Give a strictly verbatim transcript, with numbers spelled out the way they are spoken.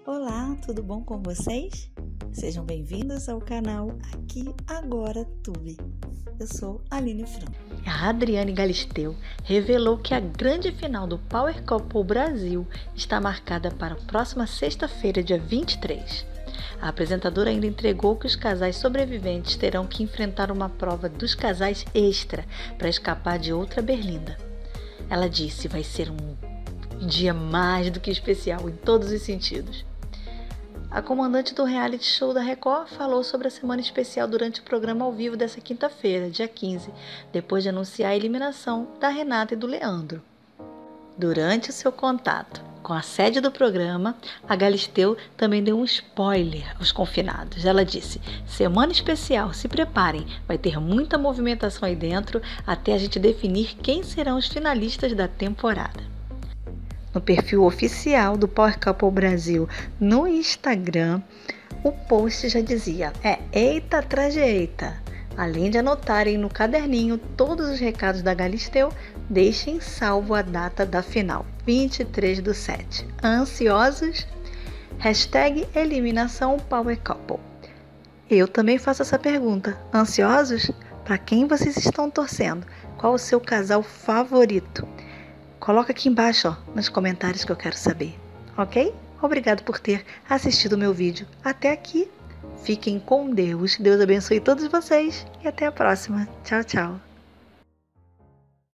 Olá, tudo bom com vocês? Sejam bem-vindos ao canal Aqui Agora Tube. Eu sou Aline Franco. A Adriane Galisteu revelou que a grande final do Power Couple Brasil está marcada para a próxima sexta-feira, dia vinte e três. A apresentadora ainda entregou que os casais sobreviventes terão que enfrentar uma prova dos casais extra para escapar de outra berlinda. Ela disse que vai ser um dia mais do que especial em todos os sentidos. A comandante do reality show da Record falou sobre a semana especial durante o programa ao vivo dessa quinta-feira, dia quinze, depois de anunciar a eliminação da Renata e do Leandro. Durante o seu contato com a sede do programa, a Galisteu também deu um spoiler aos confinados. Ela disse: semana especial, se preparem, vai ter muita movimentação aí dentro até a gente definir quem serão os finalistas da temporada. No perfil oficial do Power Couple Brasil no Instagram, o post já dizia: é eita atrás de eita. Além de anotarem no caderninho todos os recados da Galisteu, deixem salvo a data da final, vinte e três do sete. Ansiosos? Hashtag eliminação Power Couple. Eu também faço essa pergunta. Ansiosos? Para quem vocês estão torcendo? Qual o seu casal favorito? Coloca aqui embaixo, ó, nos comentários que eu quero saber, ok? Obrigado por ter assistido o meu vídeo até aqui. Fiquem com Deus. Deus abençoe todos vocês e até a próxima. Tchau, tchau.